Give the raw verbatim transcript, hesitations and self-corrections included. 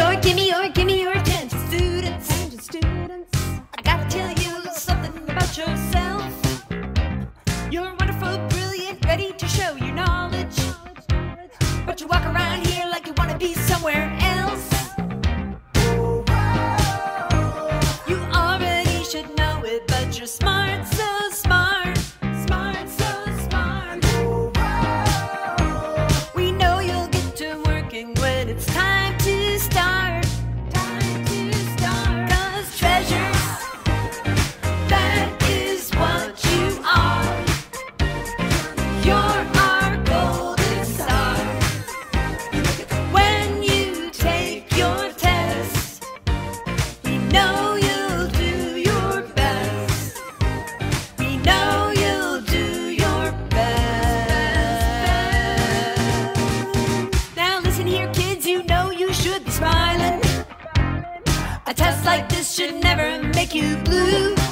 your, give me your, give me your attention, students. Attention, students. I gotta tell you something about yourself. You're wonderful, brilliant, ready to show your knowledge. But you walk around here like you wanna be somewhere else. You already should know it, but you're smart, so smart. Smart, so smart. We know you'll get to working when it's time to start. Time to start. 'Cause treasures, that is what you are. You're our golden star. When you take your test, we know you'll do your best. We know you'll do your best. Now listen here, kids, you know you should be smiling. A test like this should never make you blue.